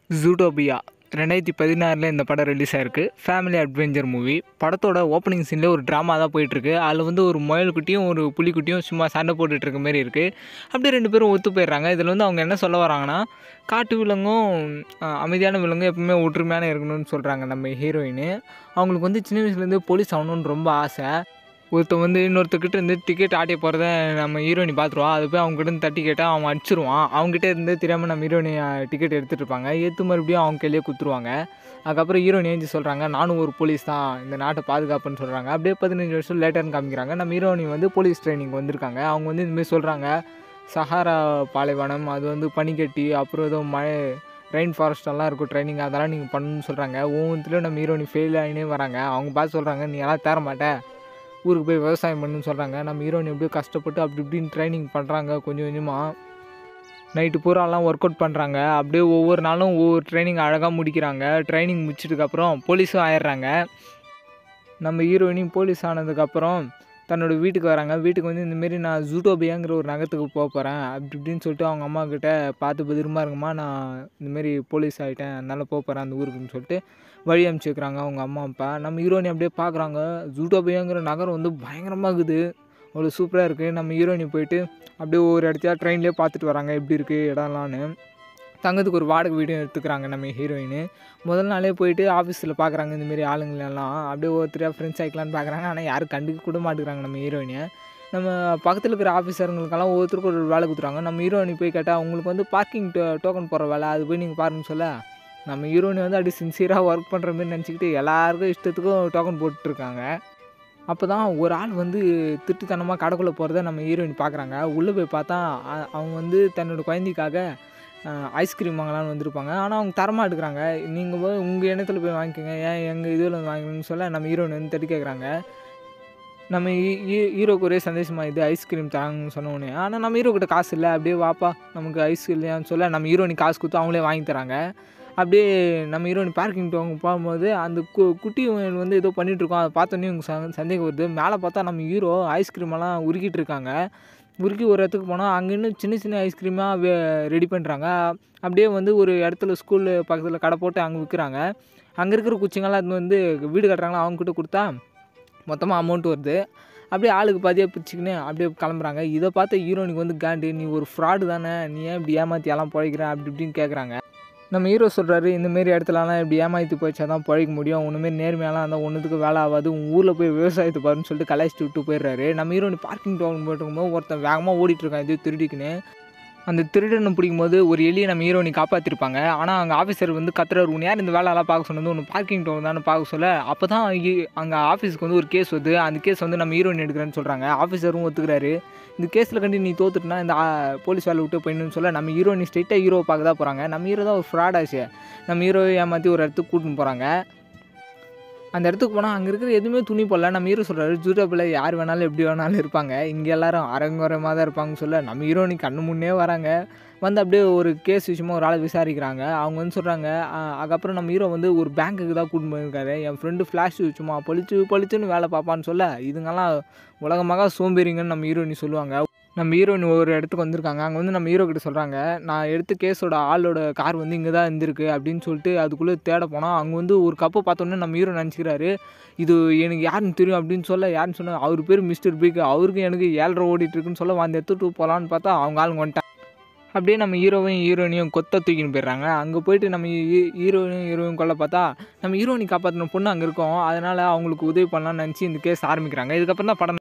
ஜூட்டோபியா 2016 இந்த படம் ரிலீஸ் ஆயிருக்கு. Family adventure movie. படத்தோட ஓப்பனிங் சீனில் ஒரு ட்ராமா தான் போயிட்டுருக்கு. அதில் வந்து ஒரு முயல்குட்டியும் ஒரு புலிக்குட்டியும் சும்மா சண்டை போட்டுட்டு இருக்க மாதிரி இருக்குது. அப்படியே ரெண்டு பேரும் ஒத்து போயிடுறாங்க. இதில் வந்து அவங்க என்ன சொல்ல வராங்கன்னா, காட்டு விலங்கும் அமைதியான விலங்கும் எப்பவுமே ஒற்றுமையான இருக்கணும்னு சொல்கிறாங்க நம்ம ஹீரோயின். அவங்களுக்கு வந்து சின்ன வயசுலேருந்து போலீஸ் ஆகணும்னு ரொம்ப ஆசை. ஒருத்தன் வந்து இன்னொருத்தர்கிட்ட இருந்து டிக்கெட் ஆட்டி போகிறத நம்ம ஹீரோயினி பார்த்துருவான். அது போய் அவங்ககிட்ட இருந்து தட்டி கேட்டால் அவன் அடிச்சிருவான். அவங்ககிட்ட இருந்து தெரியாமல் நம்ம ஹீரோயினி டிக்கெட் எடுத்துகிட்டு இருப்பாங்க. எடுத்து மறுபடியும் அவங்க கையிலேயே குத்துருவாங்க. அதுக்கப்புறம் ஹீரோயின் ஏஞ்சி சொல்கிறாங்க, நானும் ஒரு போலீஸ் தான், இந்த நாட்டை பாதுகாப்புன்னு சொல்கிறாங்க. அப்படியே 15 வருஷம் லேட்டர்னு காமிக்கிறாங்க. நம்ம ஹீரோயினி வந்து போலீஸ் ட்ரைனிங் வந்திருக்காங்க. அவங்க வந்து இதுமாரி சொல்கிறாங்க, சஹாரா பாலைவனம், அது வந்து பனிக்கட்டி, அப்புறம் ஏதோ மழை ரெயின் ஃபாரஸ்டெல்லாம் இருக்கும் ட்ரைனிங், அதெல்லாம் நீங்கள் பண்ணணும்னு சொல்கிறாங்க. ஒவ்வொன்றுத்துலையும் நம்ம ஹீரோயினி ஃபெயில் ஆகினே வராங்க. அவங்க பார்த்து சொல்கிறாங்க, நீ எல்லாம் தேர மாட்டேன், ஊருக்கு போய் விவசாயம் பண்ணுன்னு சொல்கிறாங்க. நம்ம ஹீரோயின் எப்படியோ கஷ்டப்பட்டு அப்படி இப்படின்னு ட்ரைனிங் பண்ணுறாங்க. கொஞ்சம் கொஞ்சமாக நைட்டு பூராலாம் ஒர்க் அவுட் பண்ணுறாங்க. அப்படியே ஒவ்வொரு நாளும் ஒவ்வொரு ட்ரைனிங் அழகாக முடிக்கிறாங்க. ட்ரைனிங் முடிச்சதுக்கப்புறம் போலீஸும் ஆயிடுறாங்க. நம்ம ஹீரோயினும் போலீஸ் ஆனதுக்கப்புறம் தன்னோட வீட்டுக்கு வராங்க. வீட்டுக்கு வந்து இந்தமாரி நான் ஜூட்டோபியாங்கிற ஒரு நகரத்துக்கு போக போகிறேன் அப்படி இப்படின்னு சொல்லிட்டு அவங்க அம்மாக்கிட்ட, பார்த்து பத்திரமா இருக்குமா, நான் இந்தமாரி போலீஸ் ஆகிட்டேன், அதனால் போக போகிறேன் அந்த ஊருக்குன்னு சொல்லிட்டு வழி அனுப்பிச்சிக்கிறாங்க அவங்க அம்மா அப்பா. நம்ம ஹீரோயினி அப்படியே பார்க்குறாங்க. ஜூட்டோபியாங்கிற நகரம் வந்து பயங்கரமாக இருக்குது, அவ்வளோ சூப்பராக இருக்குது. நம்ம ஹீரோயினி போயிட்டு அப்படியே ஒவ்வொரு இடத்தையா ட்ரெயின்லேயே பார்த்துட்டு வராங்க எப்படி இருக்குது இடம்லான்னு. தங்கத்துக்கு ஒரு வாடகை வீடும் எடுத்துக்கிறாங்க நம்ம ஹீரோயின். முதல் நாளே போயிட்டு ஆஃபீஸில் பார்க்குறாங்க இந்தமாரி ஆளுங்களெல்லாம். அப்படியே ஒருத்தரையாக ஃப்ரெண்ட்ஸ் ஆகிக்கலான்னு பார்க்குறாங்க. ஆனால் யாரும் கண்டுக்க கூட மாட்டேங்கிறாங்க நம்ம ஹீரோயினை. நம்ம பக்கத்தில் இருக்கிற ஆஃபீஸருங்களுக்கெல்லாம் ஒவ்வொருத்தருக்கு ஒரு வேலை கொடுத்துறாங்க. நம்ம ஹீரோயினி போய் கேட்டால், உங்களுக்கு வந்து பார்க்கிங் டோக்கன் போடுற வேலை, அது போய் நீங்கள் பாருங்கன்னு சொல்ல, நம்ம ஹீரோயினி வந்து அப்படி சின்சியராக ஒர்க் பண்ணுற மாதிரி நினச்சிக்கிட்டு எல்லாருக்கும் இஷ்டத்துக்கும் டோக்கன் போட்டுட்ருக்காங்க. அப்போ தான் ஒரு ஆள் வந்து திருட்டுத்தனமாக கடைக்குள்ளே போகிறத நம்ம ஹீரோயின் பார்க்குறாங்க. உள்ளே போய் பார்த்தா அவங்க வந்து தன்னோட குழந்தைக்காக ஐஸ்கிரீம் வாங்கலான்னு வந்திருப்பாங்க. ஆனால் அவங்க தரமாக எடுக்கிறாங்க. நீங்கள் போய் உங்கள் எண்ணத்தில் போய் வாங்கிக்கோங்க, ஏன் எங்கள் இதில் வந்து வாங்கிக்கணும்னு சொல்ல நம்ம ஹீரோயின் வந்து தட்டி கேட்குறாங்க. நம்ம ஹீரோக்கு ஒரே சந்தேஷமாக இது ஐஸ்கிரீம் தராங்கன்னு சொன்னோடனே, ஆனால் நம்ம ஹீரோக்கிட்ட காசு இல்லை, அப்படியே வாப்பா நமக்கு ஐஸ் இல்லையான்னு சொல்ல நம்ம ஹீரோயின் காசு கொடுத்து அவங்களே வாங்கி தராங்க. அப்படியே நம்ம ஹீரோயின் பார்க்கிங் அவங்க போகும்போது அந்த குட்டி வந்து ஏதோ பண்ணிகிட்ருக்கோம். அதை பார்த்தோன்னே இவங்க சந்தேகம் வருது. மேலே பார்த்தா நம்ம ஹீரோ ஐஸ்கிரீமெல்லாம் உருக்கிட்டு இருக்காங்க. உருக்கி ஒரு இடத்துக்கு போனால் அங்கே இன்னும் சின்ன சின்ன ஐஸ்கிரீமாக ரெடி பண்ணுறாங்க. அப்படியே வந்து ஒரு இடத்துல ஸ்கூலு பக்கத்தில் கடை போட்டு அங்கே விற்கிறாங்க. அங்கே இருக்கிற குச்சிங்கெல்லாம் அது வந்து வீடு கட்டுறாங்களா, அவங்கக்கிட்ட கொடுத்தா மொத்தமாக அமௌண்ட் வருது. அப்படியே ஆளுக்கு பாதியாக பிரிச்சுக்கின்னு அப்படியே கிளம்புறாங்க. இதை பார்த்த ஹீரோயினுக்கு வந்து காண்டு, நீ ஒரு ஃப்ராடு தானே, நீ ஏன் இப்படி ஏமாற்றி எல்லாம் பிழைக்கிற அப்படி இப்படின்னு கேட்குறாங்க. நம்ம ஹீரோ சொல்கிறாரு, இந்தமாரி இடத்துலலாம் இப்படி ஏமாற்றி போயிடுச்சா தான் பிழைக்க முடியும், ஒன்றுமாரி நேர்மையாலாம் இருந்தால் ஒன்றுத்துக்கு வேலை ஆகாது, உன் ஊரில் போய் விவசாயத்தை பாருன்னு சொல்லிட்டு கலாய்ச்சிட்டு விட்டு போயிடுறாரு. நம்ம ஹீரோயின் பார்க்கிங் டோக்கன் போட்டுக்கும்போது ஒருத்தன் வேகமாக ஓடிட்டுருக்கான் இது திருடிக்குன்னு. அந்த திருடனை பிடிக்கும்போது ஒரு எலியை நம்ம ஹீரோயினி காப்பாற்றிருப்பாங்க. ஆனால் அங்கே ஆஃபீஸர் வந்து கத்துறாரு, உன்னை யார் இந்த வேலையெல்லாம் பார்க்க சொன்னது, ஒன்று பார்க்கிங் டோக்கன் தானே பார்க்க சொல்ல. அப்போ தான் அங்கே ஆஃபீஸுக்கு வந்து ஒரு கேஸ் வருது. அந்த கேஸ் வந்து நம்ம ஹீரோயின் எடுக்கிறேன்னு சொல்கிறாங்க. ஆஃபீஸரும் ஒத்துக்கிறாரு. இந்த கேஸில் கண்டி நீ தோத்துட்டுனா இந்த போலீஸ் வேலை விட்டு போயிடணும்னு சொல்ல நம்ம ஹீரோயின் ஸ்ட்ரெயிட்டாக ஹீரோவை பார்க்க தான் போகிறாங்க. நம்ம ஹீரோ தான் ஒரு ஃப்ராட் ஆச்சு. நம்ம ஹீரோவை ஏமாற்றி ஒரு இடத்துக்கு கூட்டின்னு போகிறாங்க. அந்த இடத்துக்கு போனால் அங்கே இருக்கிற எதுவுமே துணி போடல. நம்ம ஹீரோ சொல்கிறாரு, ஜூட்டோபியாவில் யார் வேணாலும் எப்படி வேணாலும் இருப்பாங்க, இங்கே எல்லாரும் அரங்குரமாக தான் இருப்பாங்கன்னு சொல்ல நம்ம ஹீரோயினி கண்ணு முன்னே வராங்க. வந்து அப்படியே ஒரு கேஸ் விஷயமா ஒரு ஆளை விசாரிக்கிறாங்க. அவங்க வந்து சொல்கிறாங்க, அதுக்கப்புறம் நம்ம ஹீரோ வந்து ஒரு பேங்க்குக்கு தான் கூட்டின்னு போயிருக்காரு, என் ஃப்ரெண்டு ஃப்ளாஷ் சும்மா பளிச்சுன்னு வேலை பார்ப்பான்னு சொல்ல, இதுங்கெல்லாம் உலகமாக சோம்பேறிங்கன்னு நம்ம ஹீரோயினி சொல்லுவாங்க. நம்ம ஹீரோயின் ஒரு இடத்துக்கு வந்திருக்காங்க. அங்கே வந்து நம்ம ஹீரோ கிட்ட சொல்கிறாங்க, நான் எடுத்த கேஸோட ஆளோட கார் வந்து இங்கே தான் இருந்திருக்கு அப்படின்னு சொல்லிட்டு அதுக்குள்ளே தேட போனால் அங்கே வந்து ஒரு கப்பை பார்த்தோன்னே நம்ம ஹீரோ நினச்சிக்கிறாரு, இது எனக்கு யாருன்னு தெரியும் அப்படின்னு சொல்ல, யாருன்னு சொன்னால் அவர் பேர் மிஸ்டர் பிக், அவருக்கு எனக்கு 7:30 ஓடிட்டுருக்குன்னு சொல்ல அந்த எடுத்துட்டு போகலான்னு பார்த்தா அவங்க ஆளுங்க வந்துட்டாங்க. அப்படியே நம்ம ஹீரோயினையும் கொத்த தூக்கின்னு போயிடுறாங்க. அங்கே போயிட்டு நம்ம ஹீரோயின் கொள்ள பார்த்தா நம்ம ஹீரோயினி காப்பாற்றின பொண்ணு அங்கே இருக்கோம். அதனால் அவங்களுக்கு உதவி பண்ணலான்னு நினச்சி இந்த கேஸ் ஆரம்பிக்கிறாங்க. இதுக்கப்புறம் தான் படம்